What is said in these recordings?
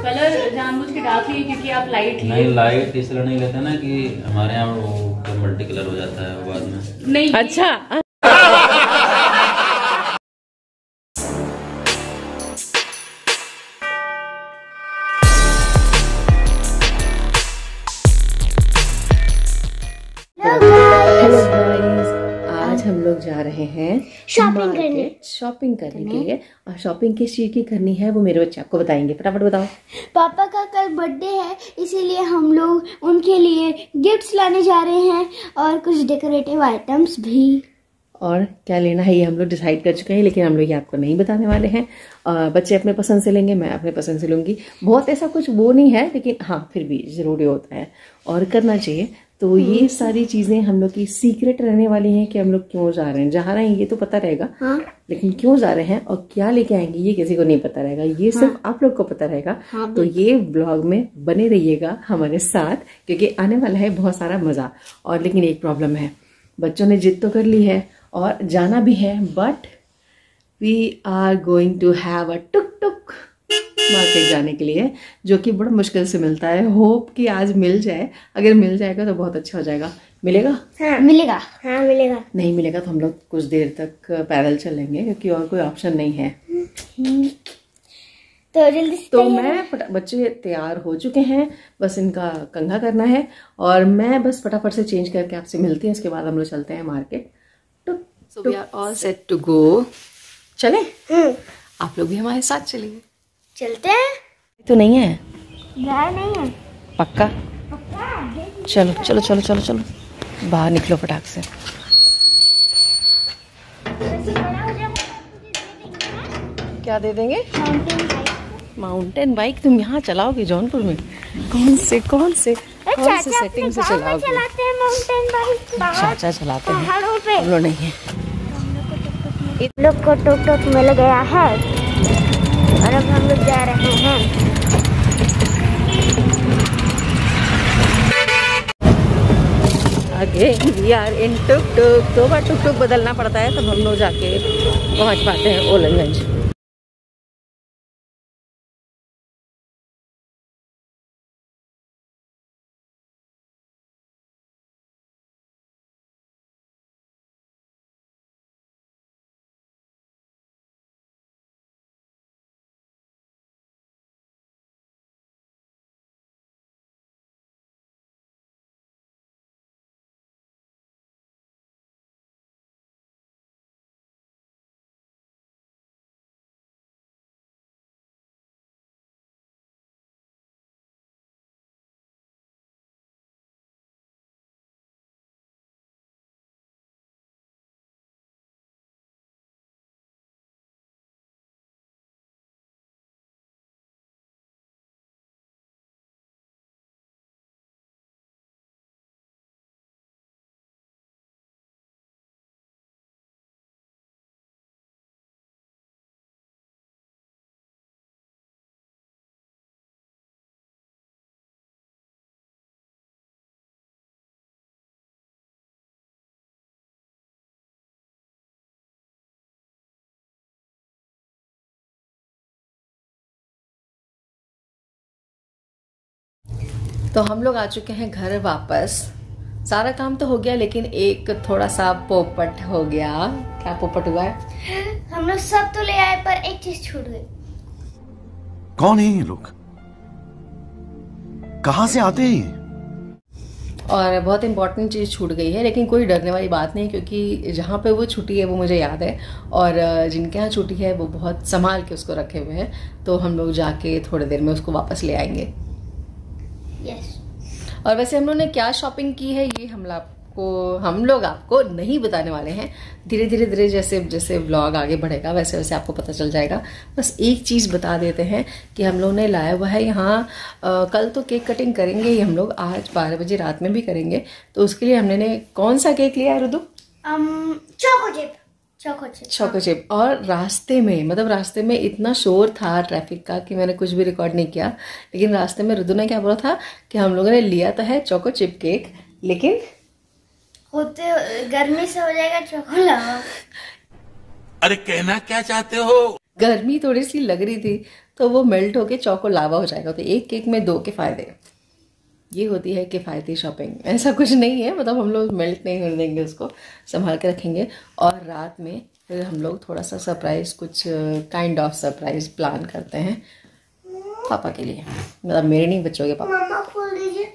Colour जानबूझ के डालते हैं क्योंकि आप लाइट नहीं, लाइट इसलिए नहीं लेते ना कि हमारे यहाँ वो मल्टी कलर हो जाता है बाद में। नहीं अच्छा हेलो गाइस, आज हम लोग जा रहे हैं शॉपिंग करने के लिए। और शॉपिंग किस चीज की करनी है वो मेरे बच्चे आपको बताएंगे। फटाफट बताओ। पापा का कल बर्थडे है, इसीलिए हम लोग उनके लिए गिफ्ट्स लाने जा रहे हैं और कुछ डेकोरेटिव आइटम्स भी। और क्या लेना है ये हम लोग डिसाइड कर चुके हैं, लेकिन हम लोग ये आपको नहीं बताने वाले हैं। बच्चे अपने पसंद से लेंगे, मैं अपने पसंद से लूँगी। बहुत ऐसा कुछ वो नहीं है, लेकिन हाँ फिर भी ज़रूरी होता है और करना चाहिए। तो ये सारी चीज़ें हम लोग की सीक्रेट रहने वाली हैं कि हम लोग क्यों जा रहे हैं। जहाँ रहे हैं ये तो पता रहेगा, हाँ। लेकिन क्यों जा रहे हैं और क्या लेके आएंगे ये किसी को नहीं पता रहेगा। ये सिर्फ आप लोग को पता रहेगा। हाँ, तो ये ब्लॉग में बने रहिएगा हमारे साथ, क्योंकि आने वाला है बहुत सारा मज़ा। और लेकिन एक प्रॉब्लम है, बच्चों ने जिद तो कर ली है और जाना भी है, but we are going to have a tuk tuk market जाने के लिए, जो कि बड़ा मुश्किल से मिलता है। होप कि आज मिल जाए, अगर मिल जाएगा तो बहुत अच्छा हो जाएगा। मिलेगा? हाँ मिलेगा। हाँ मिलेगा। नहीं मिलेगा तो हम लोग कुछ देर तक पैदल चलेंगे, क्योंकि और कोई ऑप्शन नहीं है। तो जल्दी से तो बच्चे तैयार हो चुके हैं, बस इनका कंघा करना है और मैं बस फटाफट से चेंज करके आपसे मिलती हूँ। इसके बाद हम लोग चलते हैं market. So we are all set to go. चले? आप लोग भी हमारे साथ चलिए। चलते हैं। तो नहीं है? नहीं है। पक्का? चलो चलो चलो चलो चलो, बाहर निकलो फटाक से। क्या दे देंगे? Mountain bike. तुम यहाँ चलाओगे जौनपुर में? कौन से सेटिंग से चलाओगे? चलाते हैं माउंटेन बाइक। चाचा चलाते हैं, पहाड़ों पे। हम लोग नहीं है। इन लोग को टुक टुक मिल गया है और अब हम लोग जा रहे हैं। आगे वी आर इन टुक टुक। दो बार टुक टुक बदलना पड़ता है तब हम लोग जाके पहुंच पाते हैं ओलनगंज। तो हम लोग आ चुके हैं घर वापस। सारा काम तो हो गया, लेकिन एक थोड़ा सा पोपट हो गया। क्या पोपट हुआ है? हम लोग सब तो ले आए पर एक चीज छूट गई। कौन है ये लोग? कहां से आते हैं? और बहुत इंपॉर्टेंट चीज़ छूट गई है, लेकिन कोई डरने वाली बात नहीं, क्योंकि जहाँ पे वो छुट्टी है वो मुझे याद है, और जिनके यहाँ छुट्टी है वो बहुत संभाल के उसको रखे हुए हैं। तो हम लोग जाके थोड़ी देर में उसको वापस ले आएंगे। यस। और वैसे हम लोग ने क्या शॉपिंग की है ये हम लोग आपको नहीं बताने वाले हैं। धीरे धीरे जैसे जैसे व्लॉग आगे बढ़ेगा वैसे वैसे आपको पता चल जाएगा। बस एक चीज़ बता देते हैं कि हम लोग ने लाया हुआ है यहाँ, कल तो केक कटिंग करेंगे ही हम लोग, आज 12 बजे रात में भी करेंगे। तो उसके लिए हमने कौन सा केक लिया है रुदू? Choco chip. और रास्ते में इतना शोर था ट्रैफिक का कि मैंने कुछ भी रिकॉर्ड नहीं किया। लेकिन रास्ते में रुदू ने क्या बोला था कि हम लोगों ने लिया तो है चोको चिप केक, लेकिन होते गर्मी से हो जाएगा चोको। अरे कहना क्या चाहते हो? गर्मी थोड़ी सी लग रही थी तो वो मेल्ट होके चौको लावा हो जाएगा। तो एक केक में 2 के फ़ायदे। ये होती है किफ़ायती शॉपिंग। ऐसा कुछ नहीं है, मतलब हम लोग मेल्ट नहीं होने देंगे, उसको संभाल के रखेंगे। और रात में फिर हम लोग थोड़ा सा सरप्राइज़, कुछ काइंड ऑफ सरप्राइज़ प्लान करते हैं पापा के लिए, मतलब मेरे नहीं, बच्चों के पापा। मामा खोल दीजिए।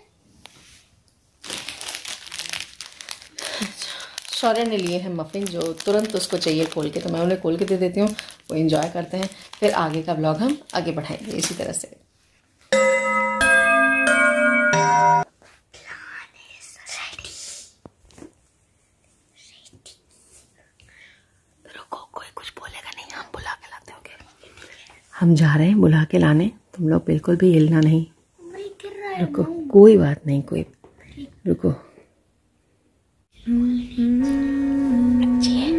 शौर्य ने लिए हैं मफ़िन, जो तुरंत उसको चाहिए खोल के, तो मैं उन्हें खोल के दे देती हूँ, वो एंजॉय करते हैं। फिर आगे का ब्लॉग हम आगे बढ़ाएंगे इसी तरह से। हम जा रहे हैं बुला के लाने, तुम लोग बिल्कुल भी हिलना नहीं। रुको, कोई बात नहीं, कोई रुको। अच्छी है,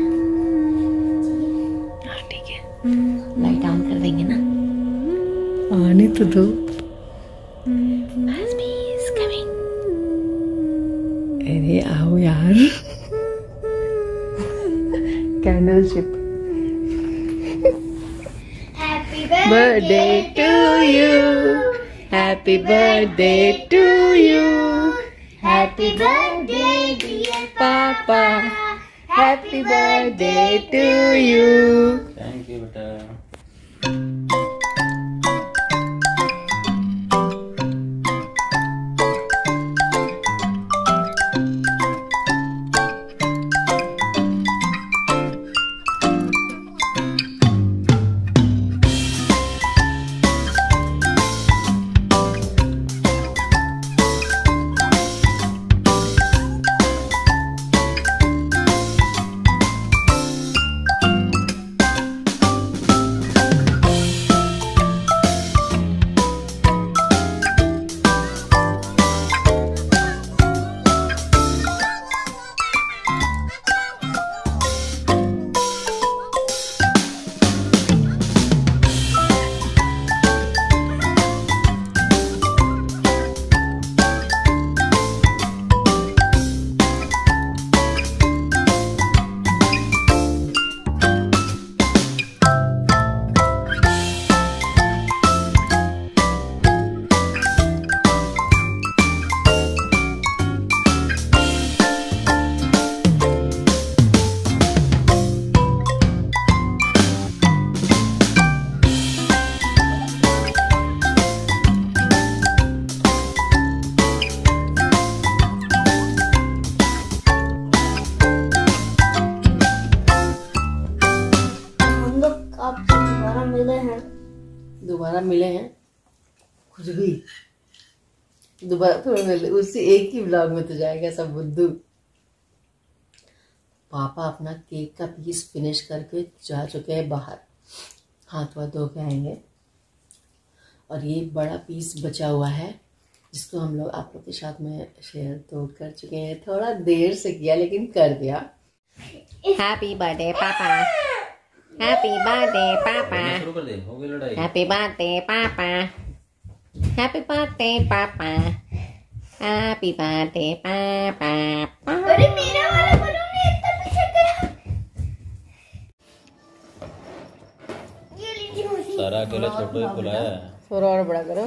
हाँ ठीक है, लाइट ऑन कर देंगे ना, आने तो दो। अरे आओ यार, candle ship. Birthday to you, happy birthday to you, happy birthday dear Papa, happy birthday to you. Thank you बेटा। दोबारा मिले हैं, खुश हुई। दोबारा थोड़ा मिले, उसी एक ही ब्लॉग में तो जाएगा सब बुद्धू। पापा अपना केक का पीस फिनिश करके जा चुके हैं बाहर, हाथ वाथ धो के आएंगे। और ये बड़ा पीस बचा हुआ है, जिसको हम लोग आप लोग के साथ में शेयर तो कर चुके हैं, थोड़ा देर से किया लेकिन कर दिया। हैप्पी बर्थडे पापा, हैप्पी बर्थडे पापा, शुरू कर दे, हो गई लड़ाई। हैप्पी बर्थडे पापा, हैप्पी बर्थडे पापा, हैप्पी बर्थडे पापा। अरे मेरा वाला बलून इतना पीछे गया। ये लीजिए मौसी। सारा अकेले छोटो ही बुलाया है। थोड़ा और बड़ा करो।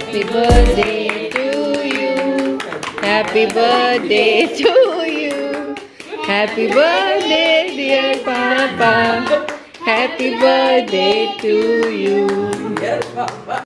Happy birthday to you. Happy birthday to you. Happy birthday dear Papa. Happy birthday to you.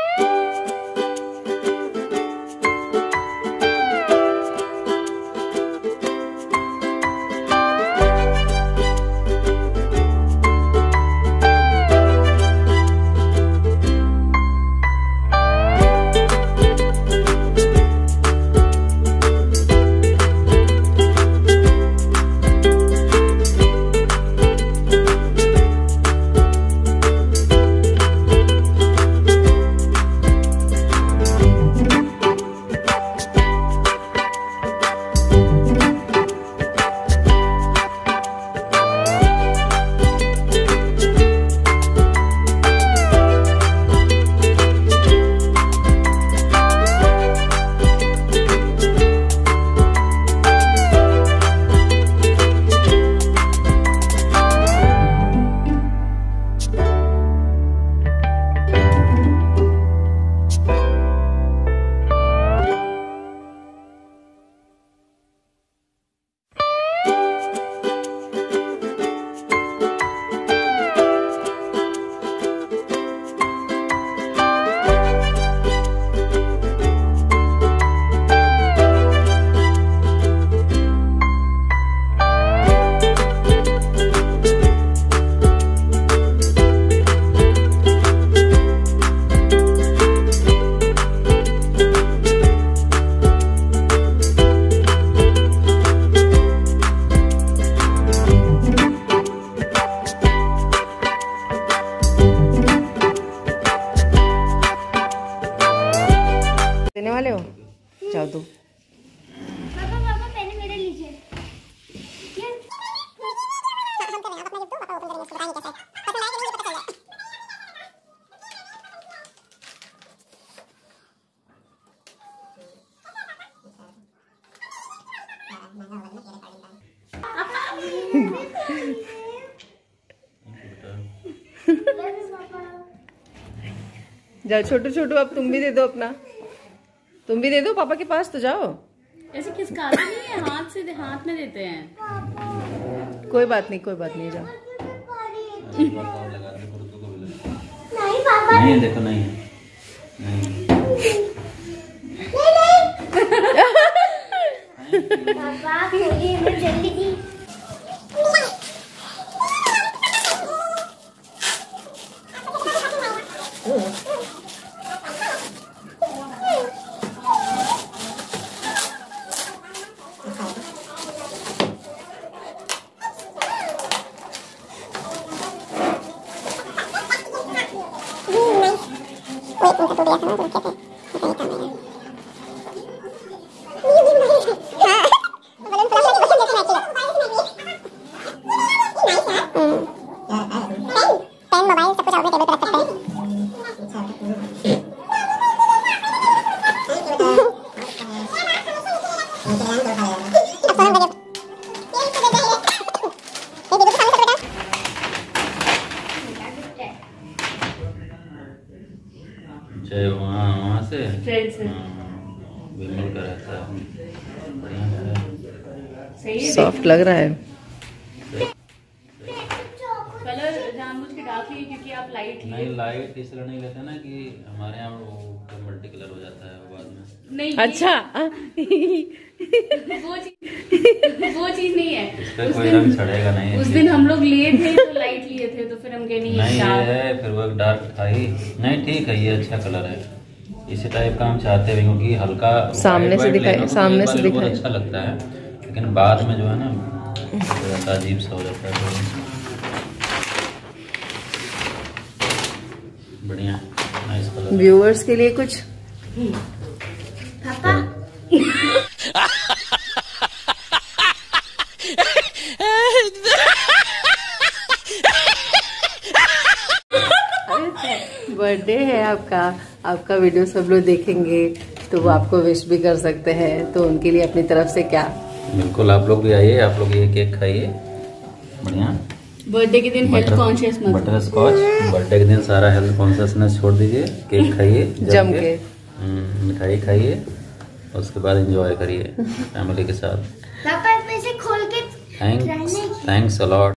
देने वाले हो? जाओ दो। पापा पहले मेरे लीजिए। जाओ छोटू छोटू, अब तुम भी दे दो अपना, तुम भी दे दो पापा के पास तो जाओ। ऐसे खिसकाते नहीं है, हाथ में देते हैं। कोई बात नहीं, कोई बात नहीं, जाओ। नहीं पापा नहीं देखो, नहीं पापा खोलिए, मैं जल्दी की। वहाँ से फ्रेंड से बिल्कुल का रहता है, बढ़िया है, सही है। सॉफ्ट लग रहा है। कलर जानबूझ के डालते हैं क्योंकि आप लाइट नहीं लाइट इसलिए नहीं लेते ना कि हमारे यहाँ वो मल्टी कलर हो जाता है बाद में। नहीं अच्छा वो चीज नहीं है। इस पे कोई रंग चढ़ेगा नहीं। उस दिन हम लोग लिए थे तो लाइट लिए थे, तो फिर हम कहे नहीं नहीं ये डार्क। है, फिर वो डार्क था ही नहीं। ठीक है, ये अच्छा कलर है, इसी टाइप का हम चाहते हैं क्योंकि हल्का सामने से दिखाई, सामने से दिखाई अच्छा लगता है, लेकिन बाद में जो है ना थोड़ा अजीब सा हो जाता है। बढ़िया नाइस कलर। व्यूअर्स के लिए कुछ पापा बर्थडे है आपका, आपका वीडियो सब लोग देखेंगे तो वो आपको विश भी कर सकते हैं, तो उनके लिए अपनी तरफ से क्या। बिल्कुल, आप लोग भी आइए, आप लोग ये केक खाइए बढ़िया। बर्थडे के दिन हेल्थ कॉन्शियस मत। बटर स्कॉच, बर्थडे के दिन सारा हेल्थ कॉन्शियसनेस छोड़ दीजिए, केक खाइए जम के। मिठाई खाइए, उसके बाद एंजॉय करिए फैमिली के साथ। पापा इसमें से खोल के थैंक्स अ लॉट।